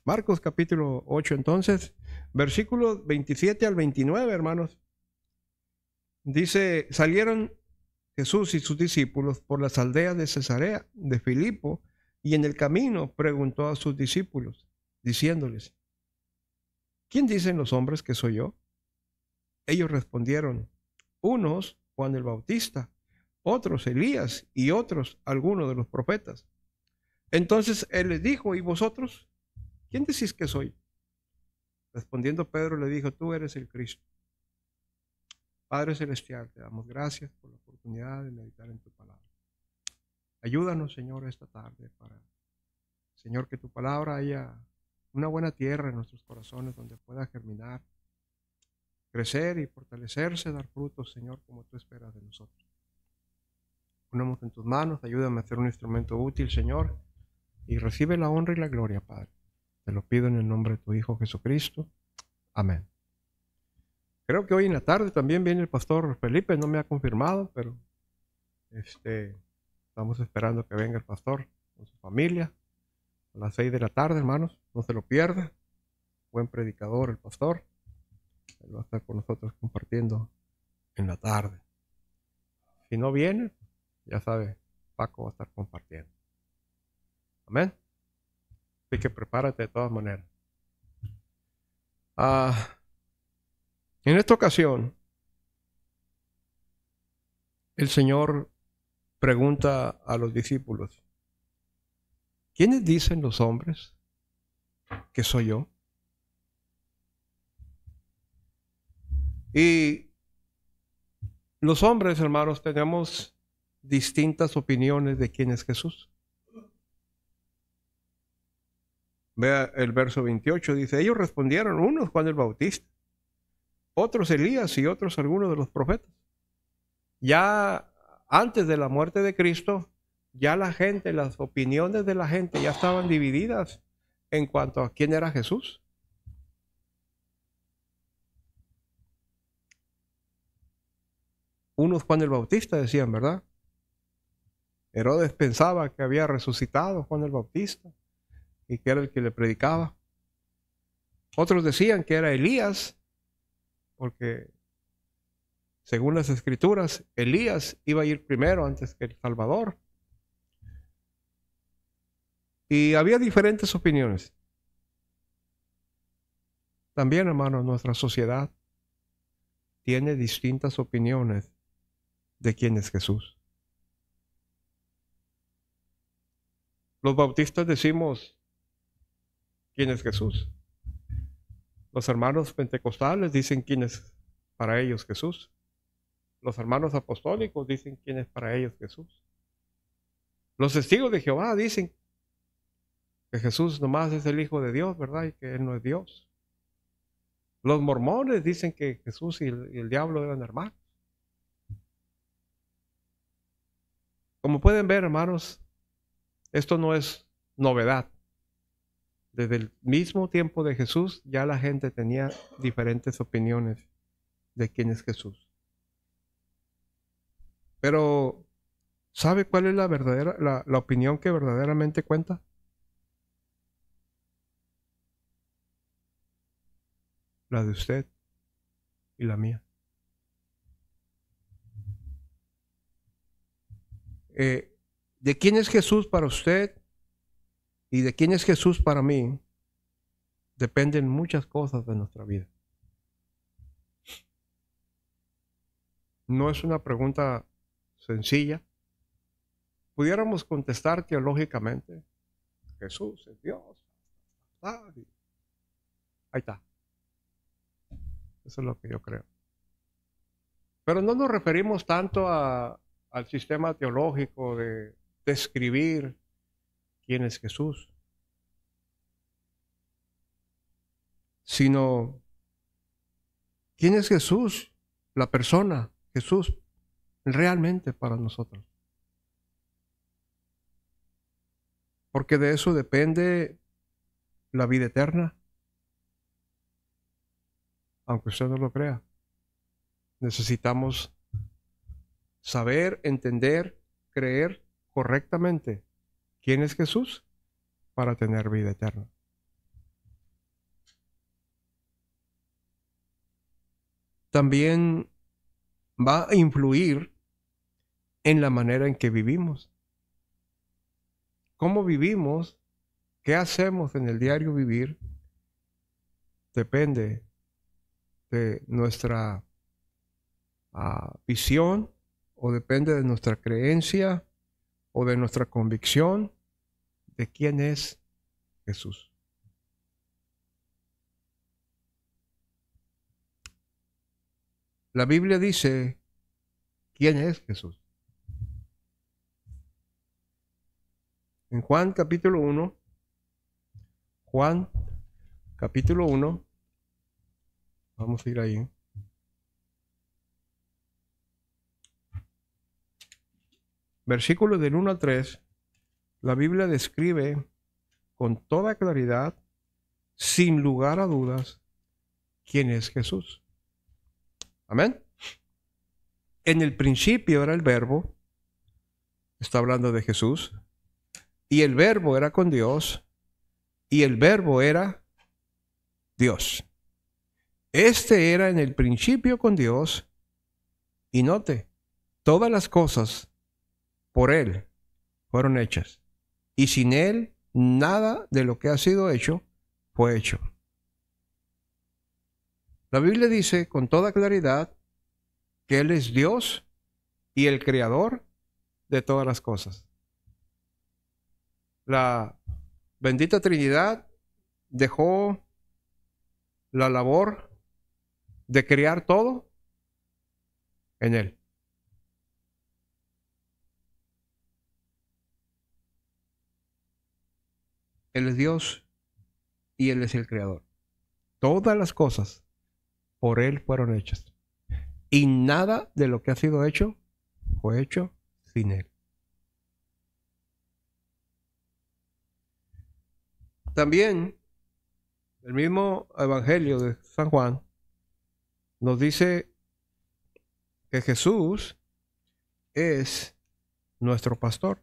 Marcos capítulo 8 entonces, versículos 27 al 29, hermanos. Dice, salieron Jesús y sus discípulos por las aldeas de Cesarea de Filipo, y en el camino preguntó a sus discípulos, diciéndoles, ¿quién dicen los hombres que soy yo? Ellos respondieron, unos Juan el Bautista, otros Elías y otros algunos de los profetas. Entonces él les dijo, ¿y vosotros? ¿Quién decís que soy? Respondiendo Pedro le dijo, tú eres el Cristo. Padre Celestial, te damos gracias por la oportunidad de meditar en tu palabra. Ayúdanos, Señor, esta tarde para, Señor, que tu palabra haya una buena tierra en nuestros corazones donde pueda germinar, crecer y fortalecerse, dar frutos, Señor, como tú esperas de nosotros. Ponemos en tus manos, ayúdame a ser un instrumento útil, Señor, y recibe la honra y la gloria, Padre. Te lo pido en el nombre de tu Hijo Jesucristo. Amén. Creo que hoy en la tarde también viene el pastor Felipe, no me ha confirmado, pero estamos esperando que venga el pastor con su familia a las 6 de la tarde, hermanos. No se lo pierda. Buen predicador el pastor. Él va a estar con nosotros compartiendo en la tarde. Si no viene, ya sabe, Paco va a estar compartiendo. Amén. Así que prepárate de todas maneras. En esta ocasión, el Señor pregunta a los discípulos, ¿quiénes dicen los hombres que soy yo? Y los hombres, hermanos, tenemos distintas opiniones de quién es Jesús. Vea el verso 28, dice, ellos respondieron, unos Juan el Bautista, otros Elías y otros algunos de los profetas. Ya antes de la muerte de Cristo, ya la gente, las opiniones de la gente ya estaban divididas en cuanto a quién era Jesús. Unos Juan el Bautista decían, ¿verdad? Herodes pensaba que había resucitado Juan el Bautista y que era el que le predicaba. Otros decían que era Elías, porque según las escrituras, Elías iba a ir primero antes que el Salvador. Y había diferentes opiniones. También, hermanos, nuestra sociedad tiene distintas opiniones de quién es Jesús. Los bautistas decimos quién es Jesús. Los hermanos pentecostales dicen quién es para ellos Jesús. Los hermanos apostólicos dicen quién es para ellos Jesús. Los testigos de Jehová dicen que Jesús nomás es el Hijo de Dios, ¿verdad? Y que Él no es Dios. Los mormones dicen que Jesús y el diablo eran hermanos. Como pueden ver, hermanos, esto no es novedad. Desde el mismo tiempo de Jesús, ya la gente tenía diferentes opiniones de quién es Jesús. Pero, ¿sabe cuál es la opinión que verdaderamente cuenta? La de usted y la mía. De quién es Jesús para usted y de quién es Jesús para mí, dependen muchas cosas de nuestra vida. No es una pregunta sencilla. Pudiéramos contestar teológicamente, Jesús es Dios. Ahí está. Eso es lo que yo creo. Pero no nos referimos tanto al sistema teológico de describir quién es Jesús, sino quién es Jesús, la persona, Jesús, realmente para nosotros. Porque de eso depende la vida eterna, aunque usted no lo crea. Necesitamos saber, entender, creer correctamente quién es Jesús para tener vida eterna. también va a influir en la manera en que vivimos. ¿Cómo vivimos? ¿Qué hacemos en el diario vivir? Depende de nuestra visión, o depende de nuestra creencia, o de nuestra convicción de quién es Jesús. La Biblia dice quién es Jesús. En Juan capítulo 1, Juan capítulo 1, vamos a ir ahí. Versículos del 1 al 3, la Biblia describe con toda claridad, sin lugar a dudas, quién es Jesús. Amén. En el principio era el Verbo, está hablando de Jesús, y el Verbo era con Dios, y el Verbo era Dios. Este era en el principio con Dios, y note, todas las cosas por Él fueron hechas, y sin Él nada de lo que ha sido hecho fue hecho. La Biblia dice con toda claridad que Él es Dios y el creador de todas las cosas. La bendita Trinidad dejó la labor de crear todo en Él. Él es Dios y Él es el creador. Todas las cosas por Él fueron hechas. Y nada de lo que ha sido hecho fue hecho sin Él. También el mismo Evangelio de San Juan nos dice que Jesús es nuestro pastor.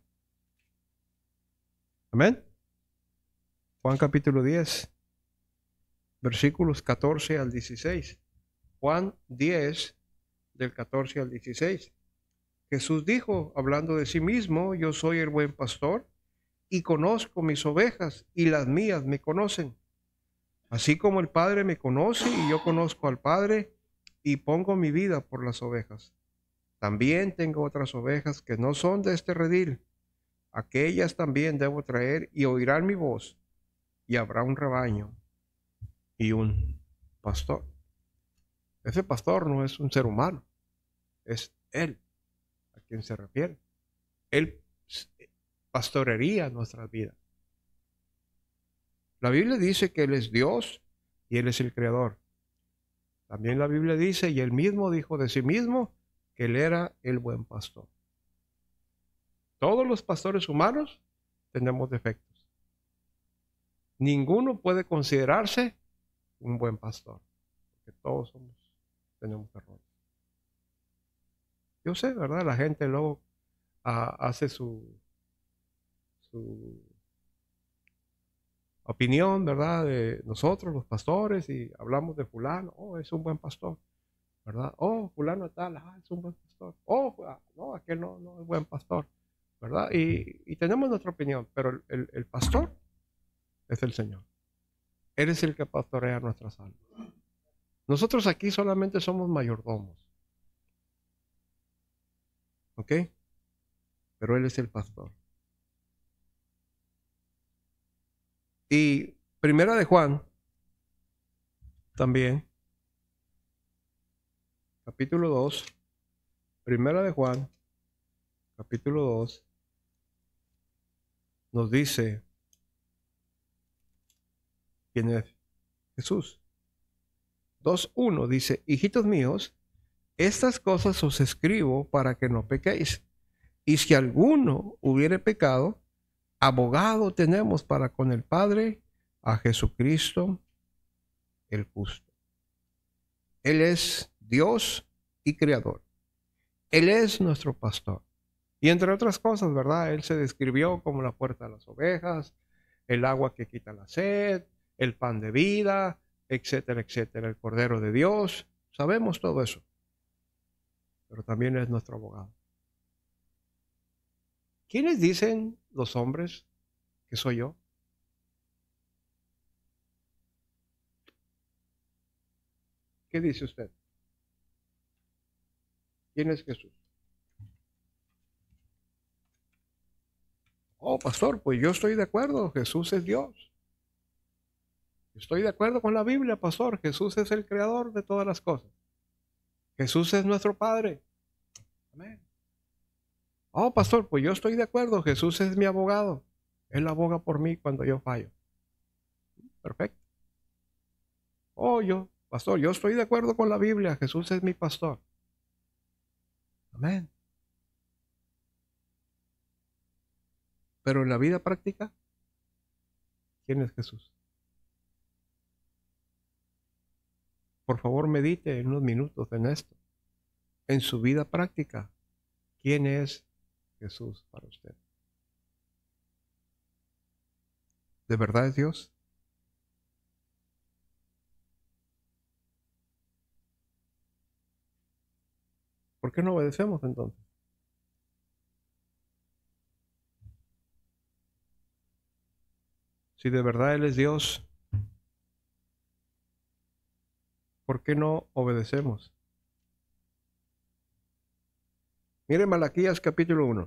Amén. Juan capítulo 10, versículos 14 al 16. Juan 10, del 14 al 16. Jesús dijo, hablando de sí mismo, yo soy el buen pastor y conozco mis ovejas y las mías me conocen. Así como el Padre me conoce y yo conozco al Padre y pongo mi vida por las ovejas. También tengo otras ovejas que no son de este redil. Aquellas también debo traer y oirán mi voz, y habrá un rebaño y un pastor. Ese pastor no es un ser humano, es Él a quien se refiere. Él pastorearía nuestras vidas. La Biblia dice que Él es Dios y Él es el creador. También la Biblia dice, y Él mismo dijo de sí mismo, que Él era el buen pastor. Todos los pastores humanos tenemos defectos. Ninguno puede considerarse un buen pastor, porque todos tenemos errores. Yo sé, ¿verdad? La gente luego hace su opinión, ¿verdad? De nosotros, los pastores, y hablamos de fulano, oh, es un buen pastor, ¿verdad? Oh, fulano tal, es un buen pastor. Oh, no, aquel no es buen pastor, ¿verdad? Y tenemos nuestra opinión, pero el pastor es el Señor. Él es el que pastorea nuestras almas. Nosotros aquí solamente somos mayordomos. ¿Ok? Pero Él es el pastor. Y Primera de Juan, también, capítulo 2, Primera de Juan, capítulo 2, nos dice quién es Jesús. 2:1 dice, hijitos míos, estas cosas os escribo para que no pequéis. Y si alguno hubiere pecado, abogado tenemos para con el Padre, a Jesucristo el justo. Él es Dios y creador. Él es nuestro pastor. Y entre otras cosas, ¿verdad? Él se describió como la puerta de las ovejas, el agua que quita la sed, el pan de vida, etcétera, etcétera, el Cordero de Dios. Sabemos todo eso. Pero también es nuestro abogado. ¿Quiénes dicen los hombres que soy yo? ¿Qué dice usted? ¿Quién es Jesús? Oh, pastor, pues yo estoy de acuerdo, Jesús es Dios. Estoy de acuerdo con la Biblia, pastor, Jesús es el creador de todas las cosas. Jesús es nuestro Padre. Amén. Oh, pastor, pues yo estoy de acuerdo, Jesús es mi abogado. Él aboga por mí cuando yo fallo. Perfecto. Oh, pastor, yo estoy de acuerdo con la Biblia, Jesús es mi pastor. Amén. Pero en la vida práctica, ¿quién es Jesús? Por favor, medite en unos minutos en esto. En su vida práctica, ¿quién es Jesús para usted? ¿De verdad es Dios? ¿Por qué no obedecemos entonces? Si de verdad Él es Dios, ¿por qué no obedecemos? Mire Malaquías capítulo 1.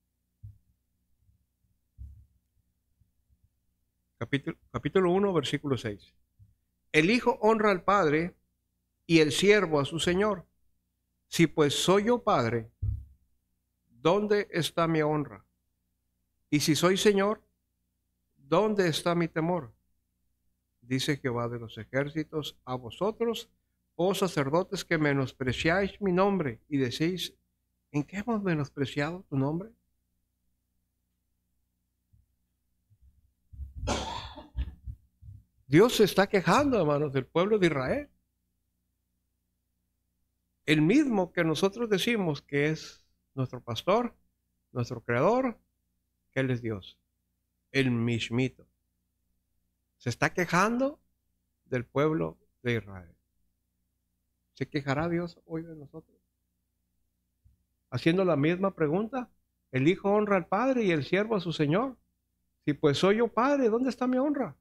Capítulo 1, versículo 6. El Hijo honra al Padre y el siervo a su Señor. Si pues soy yo Padre, ¿dónde está mi honra? Y si soy Señor, ¿dónde está mi temor? Dice Jehová de los ejércitos a vosotros, oh sacerdotes, que menospreciáis mi nombre y decís, ¿en qué hemos menospreciado tu nombre? Dios se está quejando, hermanos, del pueblo de Israel. El mismo que nosotros decimos que es nuestro pastor, nuestro creador, que Él es Dios. El mismito. Se está quejando del pueblo de Israel. ¿Se quejará Dios hoy de nosotros? Haciendo la misma pregunta, el Hijo honra al Padre y el siervo a su Señor. Si pues soy yo Padre, ¿dónde está mi honra?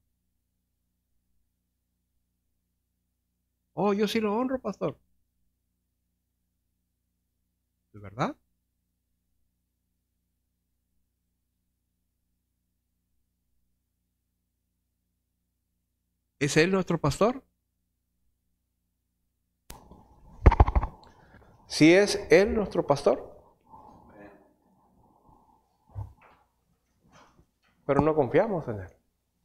Oh, yo sí lo honro, pastor. ¿De verdad? ¿Es Él nuestro pastor? ¿Sí es Él nuestro pastor? Pero no confiamos en Él.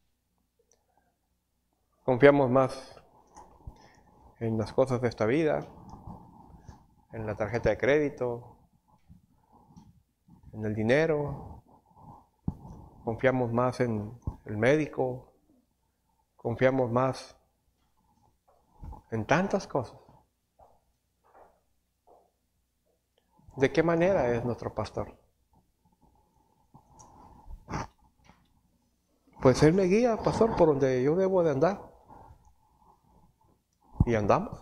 Confiamos más en las cosas de esta vida, en la tarjeta de crédito, en el dinero. Confiamos más en el médico. Confiamos más en tantas cosas. ¿De qué manera es nuestro pastor? Pues Él me guía, pastor, por donde yo debo de andar. Y andamos.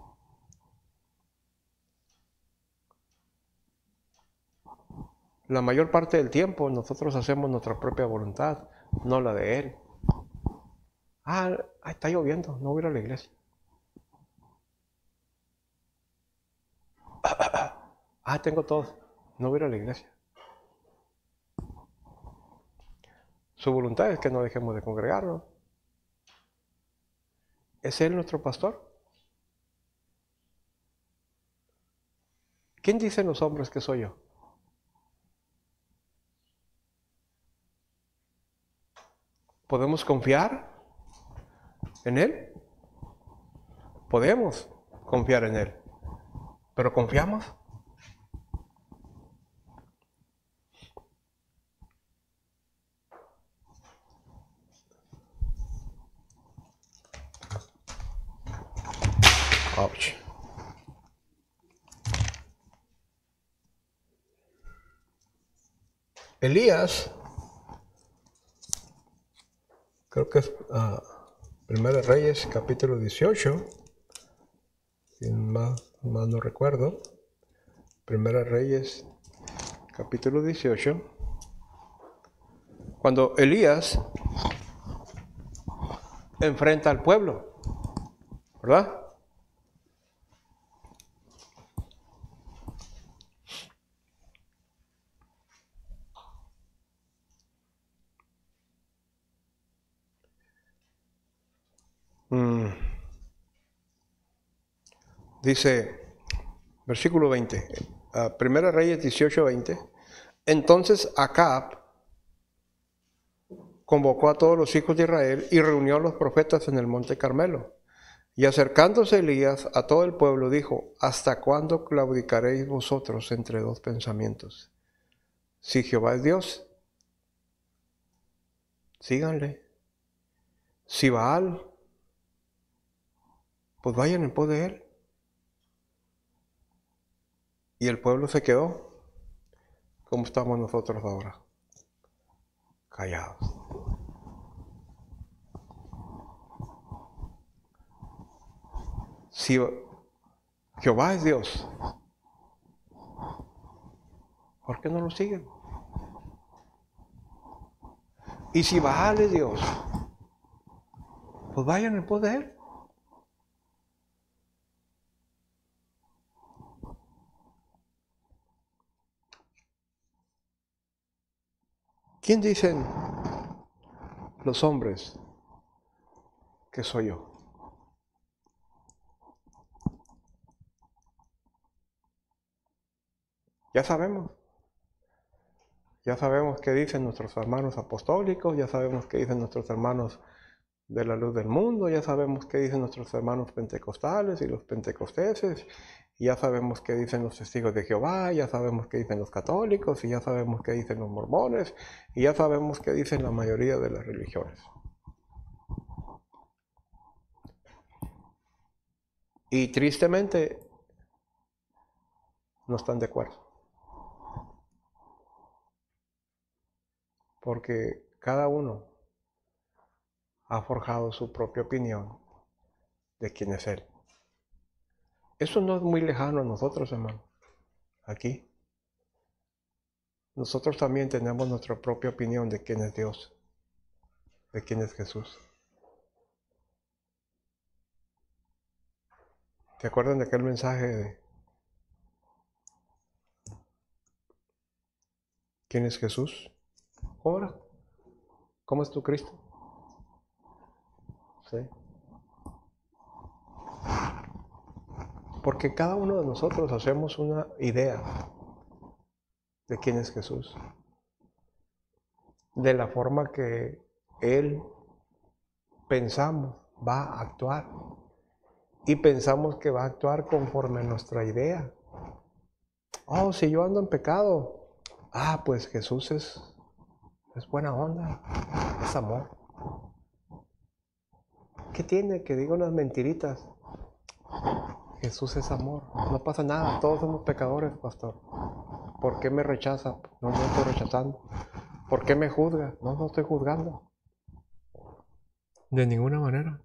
La mayor parte del tiempo nosotros hacemos nuestra propia voluntad, no la de Él. Está lloviendo, no voy a ir a la iglesia. Tengo todo, no voy a ir a la iglesia. Su voluntad es que no dejemos de congregarnos. ¿Es Él nuestro pastor? ¿Quién dicen los hombres que soy yo? ¿Podemos confiar en Él? Podemos confiar en Él. ¿Pero confiamos? Ouch. Elías, creo que es Primera de Reyes, capítulo 18, si más no recuerdo. Primera Reyes, capítulo 18. Cuando Elías enfrenta al pueblo, ¿verdad? Dice, versículo 20, Primera Reyes 18, 20. Entonces Acab convocó a todos los hijos de Israel y reunió a los profetas en el monte Carmelo. Y acercándose Elías a todo el pueblo, dijo, ¿hasta cuándo claudicaréis vosotros entre dos pensamientos? Si Jehová es Dios, síganle. Si Baal, pues vayan en pos de él. Y el pueblo se quedó, como estamos nosotros ahora, callados. Si Jehová es Dios, ¿por qué no lo siguen? Y si Baal es Dios, pues vayan en pos de él. ¿Quién dicen los hombres que soy yo? Ya sabemos. Ya sabemos qué dicen nuestros hermanos apostólicos, ya sabemos qué dicen nuestros hermanos de la luz del mundo, ya sabemos qué dicen nuestros hermanos pentecostales y los pentecosteses, y ya sabemos qué dicen los testigos de Jehová, ya sabemos qué dicen los católicos, y ya sabemos qué dicen los mormones, y ya sabemos qué dicen la mayoría de las religiones. Y tristemente no están de acuerdo. Porque cada uno ha forjado su propia opinión de quién es Él. Eso no es muy lejano a nosotros, hermano. Aquí. Nosotros también tenemos nuestra propia opinión de quién es Dios, de quién es Jesús. ¿Te acuerdan de aquel mensaje de quién es Jesús? Ahora, ¿cómo es tu Cristo? ¿Sí? Porque cada uno de nosotros hacemos una idea de quién es Jesús, de la forma que Él pensamos va a actuar y pensamos que va a actuar conforme a nuestra idea. Oh, si yo ando en pecado, pues Jesús es buena onda, es amor. ¿Qué tiene que diga unas mentiritas? Jesús es amor, no pasa nada, todos somos pecadores, pastor. ¿Por qué me rechaza? No estoy rechazando. ¿Por qué me juzga? No estoy juzgando. De ninguna manera.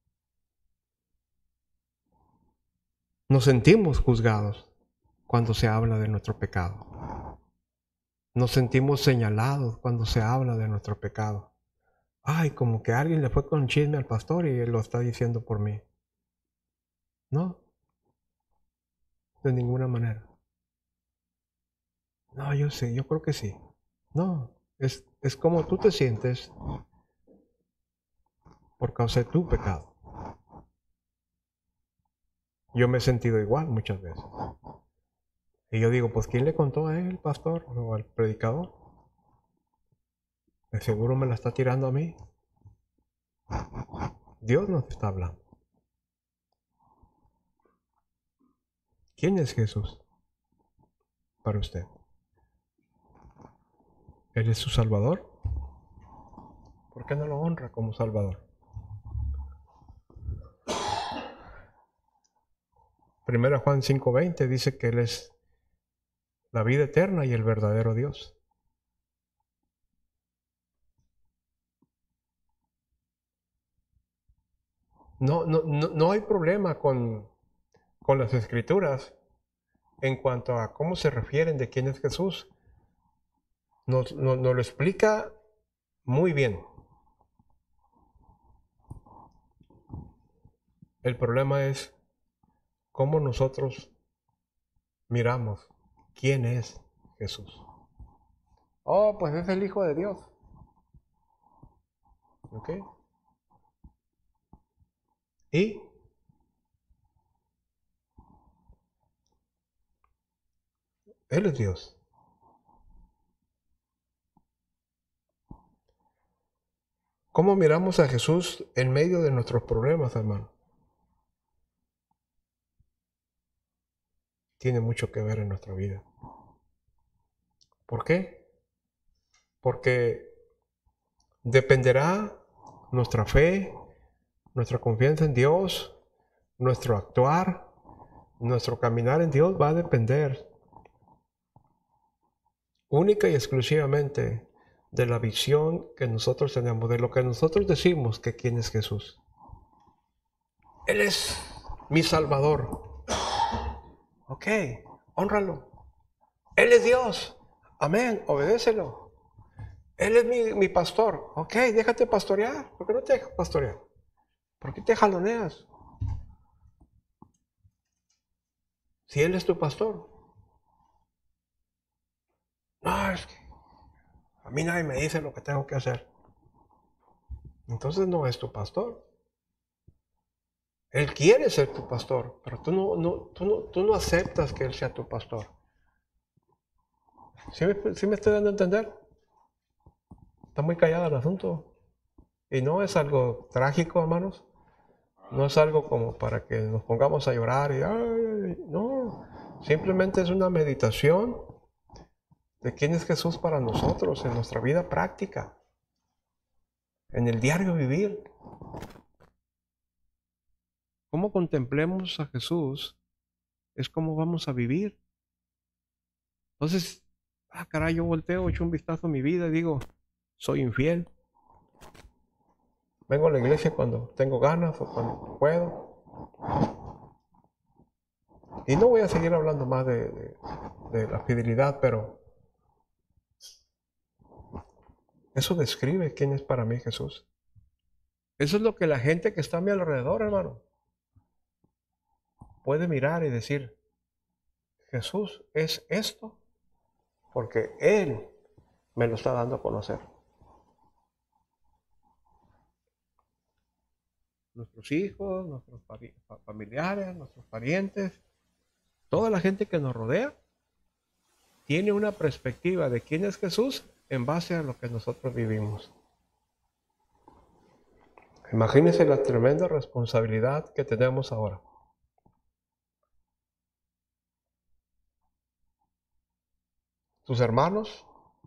Nos sentimos juzgados cuando se habla de nuestro pecado. Nos sentimos señalados cuando se habla de nuestro pecado. Ay, como que alguien le fue con chisme al pastor y él lo está diciendo por mí. No, de ninguna manera. No, yo sé, yo creo que sí. No, es como tú te sientes por causa de tu pecado. Yo me he sentido igual muchas veces. Y yo digo, pues ¿quién le contó a él, pastor o al predicador? De seguro me la está tirando a mí. Dios nos está hablando. ¿Quién es Jesús para usted? ¿Él es su Salvador? ¿Por qué no lo honra como Salvador? Primera Juan 5:20 dice que Él es la vida eterna y el verdadero Dios. No hay problema con con las Escrituras en cuanto a cómo se refieren de quién es Jesús. Nos lo explica muy bien. El problema es cómo nosotros miramos quién es Jesús. Oh, pues es el Hijo de Dios. ¿Ok? Y Él es Dios. ¿Cómo miramos a Jesús en medio de nuestros problemas, hermano? Tiene mucho que ver en nuestra vida. ¿Por qué? Porque dependerá nuestra fe, nuestra confianza en Dios, nuestro actuar, nuestro caminar en Dios va a depender única y exclusivamente de la visión que nosotros tenemos, de lo que nosotros decimos que quién es Jesús. Él es mi Salvador. Ok, hónralo. Él es Dios. Amén, obedécelo. Él es mi pastor. Ok, déjate pastorear. ¿Por qué no te dejas pastorear? ¿Por qué te jaloneas? Si Él es tu pastor. No, es que a mí nadie me dice lo que tengo que hacer. Entonces no es tu pastor. Él quiere ser tu pastor, pero tú no aceptas que Él sea tu pastor. ¿Sí me estoy dando a entender? Está muy callado el asunto. Y no es algo trágico, hermanos. No es algo como para que nos pongamos a llorar y ay, no. Simplemente es una meditación de quién es Jesús para nosotros en nuestra vida práctica, en el diario vivir. Cómo contemplemos a Jesús es cómo vamos a vivir. Entonces, caray, yo volteo, echo un vistazo a mi vida y digo, soy infiel. Vengo a la iglesia cuando tengo ganas o cuando puedo. Y no voy a seguir hablando más de la fidelidad, pero eso describe quién es para mí Jesús. Eso es lo que la gente que está a mi alrededor, hermano, puede mirar y decir, Jesús es esto, porque Él me lo está dando a conocer. Nuestros hijos, nuestros familiares, nuestros parientes, toda la gente que nos rodea, tiene una perspectiva de quién es Jesús en base a lo que nosotros vivimos. Imagínense la tremenda responsabilidad que tenemos ahora. Tus hermanos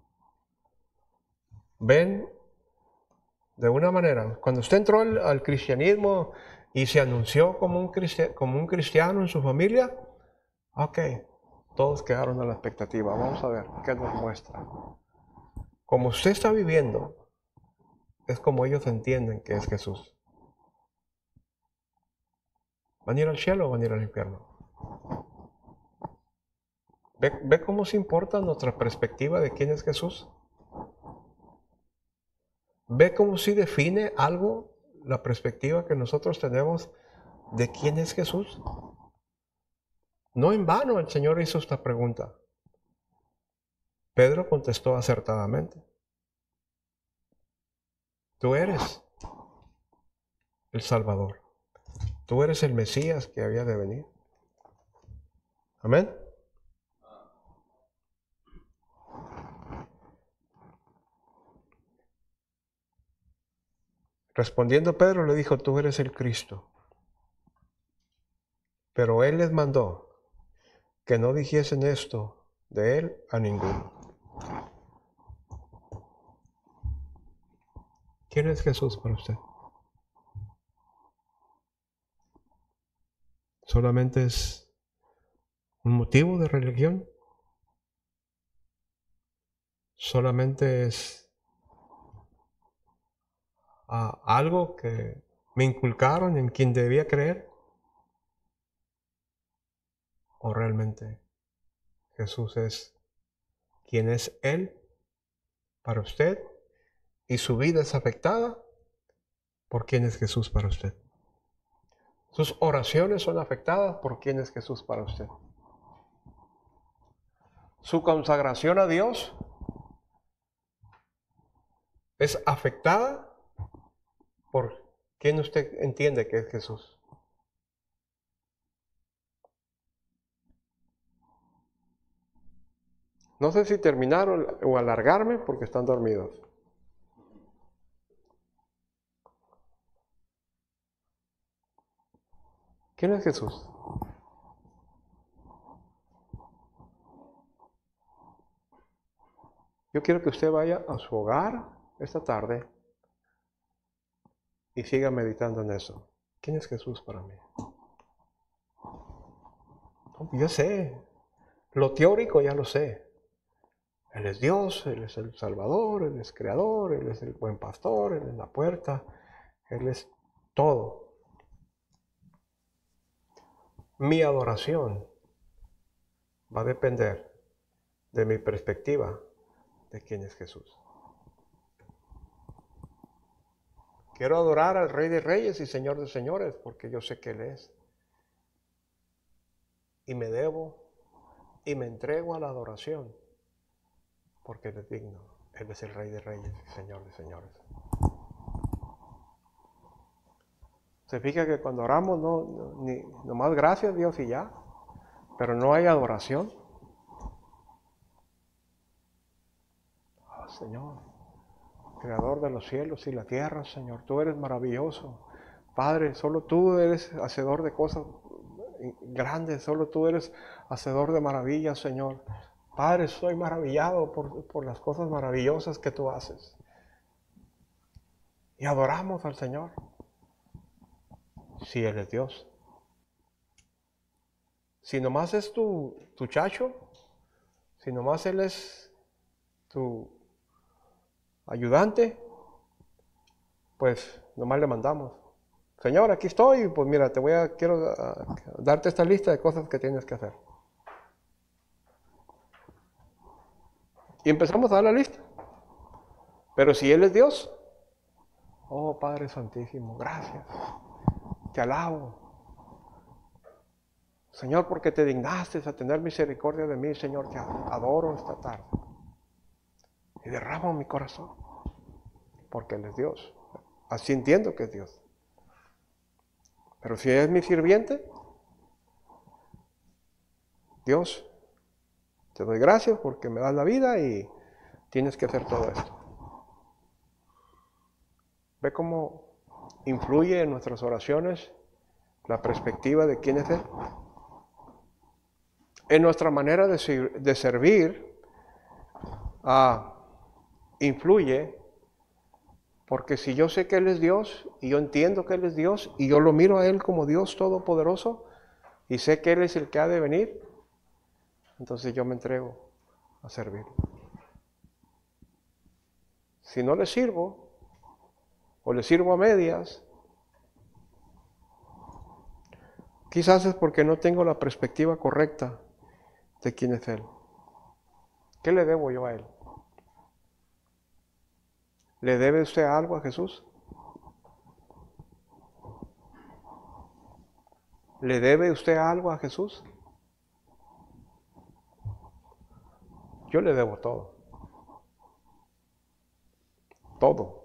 ven de una manera, cuando usted entró al cristianismo y se anunció como un cristiano en su familia, ok, todos quedaron a la expectativa. Vamos a ver qué nos muestra. Como usted está viviendo, es como ellos entienden que es Jesús. ¿Van a ir al cielo o van a ir al infierno? ¿Ve cómo se importa nuestra perspectiva de quién es Jesús? ¿Ve cómo sí define algo la perspectiva que nosotros tenemos de quién es Jesús? No en vano el Señor hizo esta pregunta. Pedro contestó acertadamente. Tú eres el Salvador. Tú eres el Mesías que había de venir. Amén. Respondiendo Pedro le dijo, tú eres el Cristo. Pero él les mandó que no dijesen esto de él a ninguno. ¿Quién es Jesús para usted? ¿Solamente es un motivo de religión? ¿Solamente es algo que me inculcaron en quien debía creer? ¿O realmente Jesús es quien es Él para usted y su vida es afectada por quién es Jesús para usted? Sus oraciones son afectadas por quién es Jesús para usted. Su consagración a Dios es afectada por quién usted entiende que es Jesús. No sé si terminar o alargarme porque están dormidos. ¿Quién es Jesús? Yo quiero que usted vaya a su hogar esta tarde y siga meditando en eso. ¿Quién es Jesús para mí? Yo sé, lo teórico ya lo sé. Él es Dios, Él es el Salvador, Él es Creador, Él es el buen pastor, Él es la puerta, Él es todo. Mi adoración va a depender de mi perspectiva de quién es Jesús. Quiero adorar al Rey de Reyes y Señor de Señores porque yo sé que Él es. Y me debo y me entrego a la adoración porque Él es digno. Él es el Rey de Reyes y Señor de Señores. Se fija que cuando oramos nomás gracias a Dios y ya, pero no hay adoración. Oh, Señor, Creador de los cielos y la tierra, Señor, tú eres maravilloso. Padre, solo tú eres hacedor de cosas grandes, solo tú eres hacedor de maravillas, Señor. Padre, estoy maravillado por las cosas maravillosas que tú haces. Y adoramos al Señor. Si Él es Dios. Si nomás es tu chacho, si nomás Él es tu ayudante, pues nomás le mandamos. Señor, aquí estoy, pues mira, quiero darte esta lista de cosas que tienes que hacer. Y empezamos a dar la lista. Pero si Él es Dios, oh Padre Santísimo, gracias. Te alabo. Señor, porque te dignaste a tener misericordia de mí, Señor, te adoro esta tarde. Y derramo mi corazón, porque Él es Dios. Así entiendo que es Dios. Pero si es mi sirviente, Dios, te doy gracias porque me das la vida y tienes que hacer todo esto. ¿Ve cómo influye en nuestras oraciones la perspectiva de quién es Él? En nuestra manera de servir, influye, porque si yo sé que Él es Dios, y yo entiendo que Él es Dios, y yo lo miro a Él como Dios Todopoderoso, y sé que Él es el que ha de venir, entonces yo me entrego a servir. Si no le sirvo, o le sirvo a medias, quizás es porque no tengo la perspectiva correcta de quién es Él. ¿Qué le debo yo a Él? ¿Le debe usted algo a Jesús? ¿Le debe usted algo a Jesús? Yo le debo todo. Todo.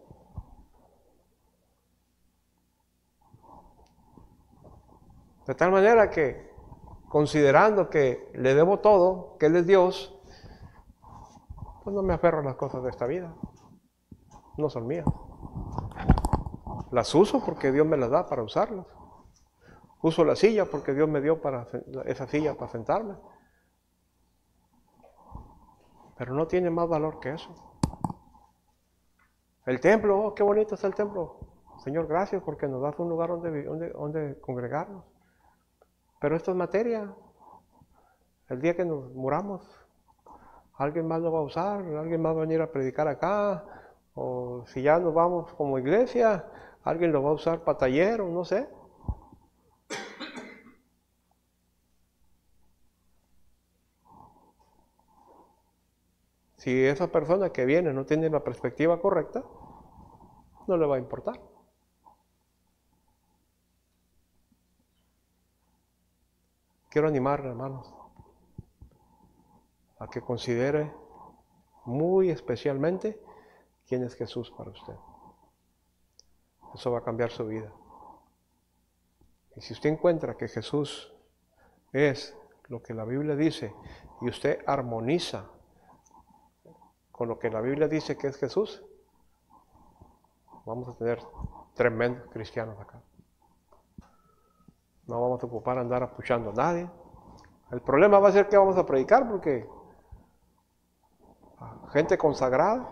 De tal manera que, considerando que le debo todo, que Él es Dios, pues no me aferro a las cosas de esta vida. No son mías. Las uso porque Dios me las da para usarlas. Uso la silla porque Dios me dio esa silla para sentarme. Pero no tiene más valor que eso. El templo, oh, qué bonito es el templo. Señor, gracias porque nos das un lugar donde congregarnos. Pero esto es materia. El día que nos muramos, alguien más lo va a usar, alguien más va a venir a predicar acá, o si ya nos vamos como iglesia, alguien lo va a usar para taller o no sé. Si esa persona que viene no tiene la perspectiva correcta, no le va a importar. Quiero animarle, hermanos, a que considere muy especialmente quién es Jesús para usted. Eso va a cambiar su vida. Y si usted encuentra que Jesús es lo que la Biblia dice y usted armoniza con lo que la Biblia dice que es Jesús, vamos a tener tremendos cristianos acá. No vamos a ocupar andar apuchando a nadie. El problema va a ser que vamos a predicar, porque gente consagrada,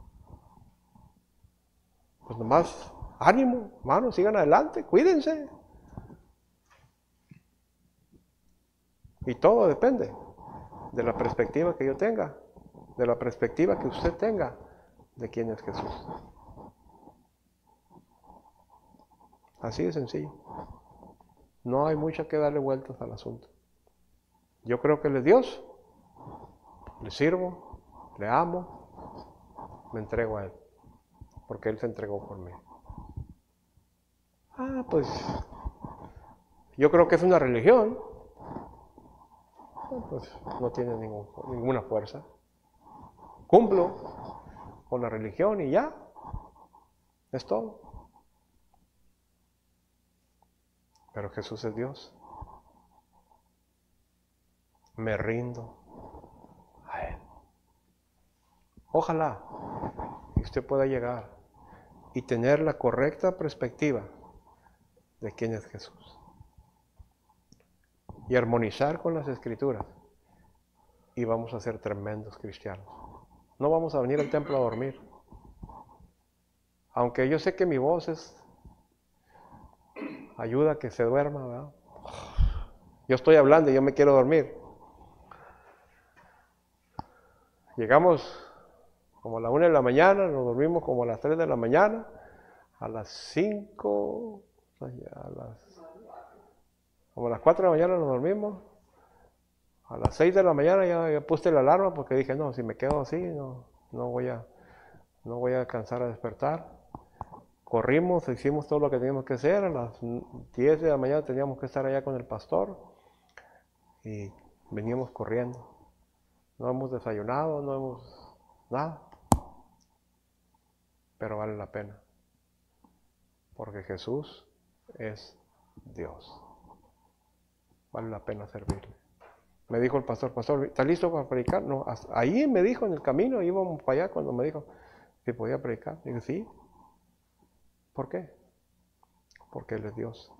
pues nomás ánimo, hermanos, sigan adelante, cuídense. Y todo depende de la perspectiva que yo tenga, de la perspectiva que usted tenga de quién es Jesús. Así de sencillo. No hay mucho que darle vueltas al asunto. Yo creo que Él es Dios, le sirvo, le amo, me entrego a Él, porque Él se entregó por mí. Pues yo creo que es una religión. Pues no tiene ninguna fuerza. Cumplo con la religión y ya, es todo. Pero Jesús es Dios. Me rindo a Él. Ojalá usted pueda llegar y tener la correcta perspectiva de quién es Jesús. Y armonizar con las Escrituras. Y vamos a ser tremendos cristianos. No vamos a venir al templo a dormir. Aunque yo sé que mi voz ayuda a que se duerma, ¿verdad? Yo estoy hablando y yo me quiero dormir. Llegamos como a la 1 de la mañana, nos dormimos como a las 3 de la mañana, a las 5, como a las 4 de la mañana nos dormimos, a las 6 de la mañana ya puse la alarma porque dije, no, si me quedo así, no voy a alcanzar a despertar. Corrimos, hicimos todo lo que teníamos que hacer, a las 10 de la mañana teníamos que estar allá con el pastor y veníamos corriendo. No hemos desayunado, no hemos nada, pero vale la pena, porque Jesús es Dios. Vale la pena servirle. Me dijo el pastor, ¿está listo para predicar? No, ahí me dijo en el camino, íbamos para allá cuando me dijo si podía predicar. Dije, sí. ¿Por qué? Porque Él es Dios.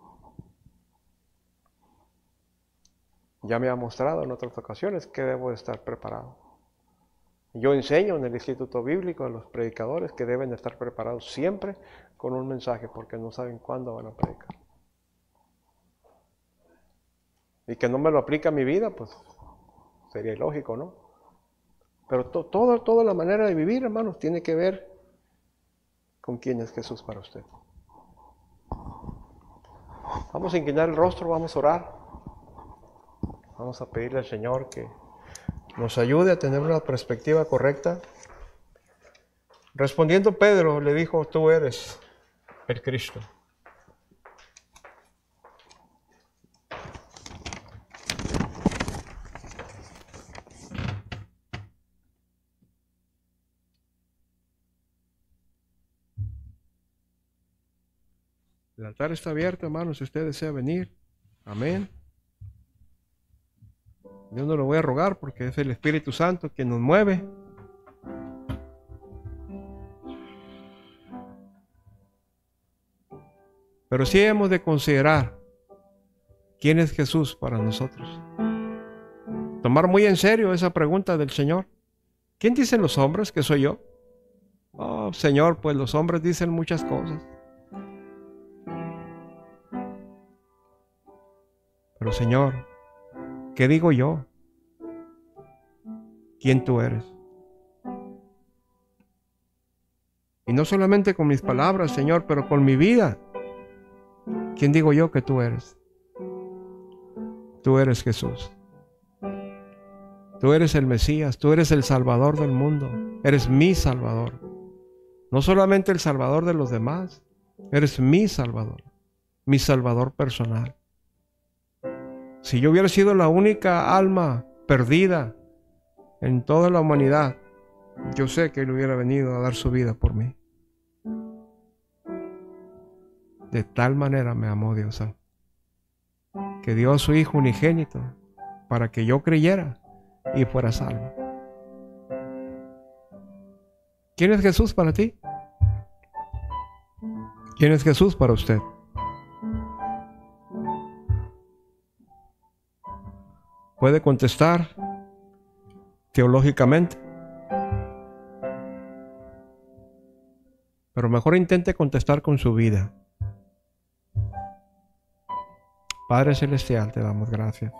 Ya me ha mostrado en otras ocasiones que debo de estar preparado. Yo enseño en el Instituto Bíblico a los predicadores que deben de estar preparados siempre con un mensaje, porque no saben cuándo van a predicar. Y que no me lo aplica a mi vida, pues sería ilógico, ¿no? Pero toda la manera de vivir, hermanos, tiene que ver con quién es Jesús para usted. Vamos a inclinar el rostro, vamos a orar. Vamos a pedirle al Señor que nos ayude a tener una perspectiva correcta. Respondiendo Pedro, le dijo, tú eres el Cristo. El altar está abierto, hermanos, si usted desea venir. Amén. Yo no lo voy a rogar porque es el Espíritu Santo quien nos mueve. Pero sí hemos de considerar quién es Jesús para nosotros. Tomar muy en serio esa pregunta del Señor. ¿Quién dicen los hombres que soy yo? Oh, Señor, pues los hombres dicen muchas cosas. Pero Señor, ¿qué digo yo? ¿Quién tú eres? Y no solamente con mis palabras, Señor, pero con mi vida. ¿Quién digo yo que tú eres? Tú eres Jesús. Tú eres el Mesías, tú eres el Salvador del mundo, eres mi Salvador. No solamente el Salvador de los demás, eres mi Salvador personal. Si yo hubiera sido la única alma perdida en toda la humanidad, yo sé que Él hubiera venido a dar su vida por mí. De tal manera me amó Dios, que dio a su Hijo unigénito para que yo creyera y fuera salvo. ¿Quién es Jesús para ti? ¿Quién es Jesús para usted? Puede contestar teológicamente, pero mejor intente contestar con su vida. Padre Celestial, te damos gracias.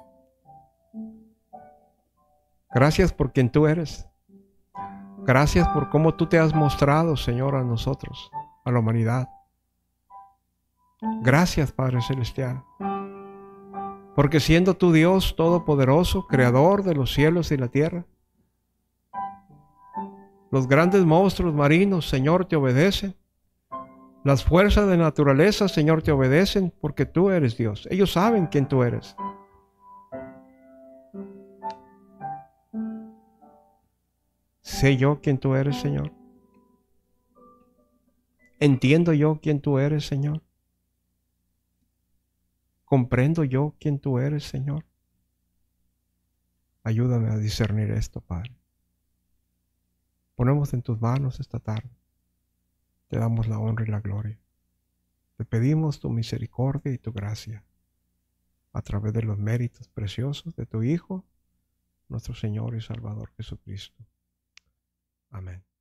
Gracias por quien tú eres. Gracias por cómo tú te has mostrado, Señor, a nosotros, a la humanidad. Gracias, Padre Celestial, porque siendo tu Dios todopoderoso, creador de los cielos y la tierra, los grandes monstruos marinos, Señor, te obedecen. Las fuerzas de naturaleza, Señor, te obedecen porque tú eres Dios. Ellos saben quién tú eres. ¿Sé yo quién tú eres, Señor? ¿Entiendo yo quién tú eres, Señor? ¿Comprendo yo quién tú eres, Señor? Ayúdame a discernir esto, Padre. Ponemos en tus manos esta tarde. Te damos la honra y la gloria. Te pedimos tu misericordia y tu gracia a través de los méritos preciosos de tu Hijo, nuestro Señor y Salvador Jesucristo. Amén.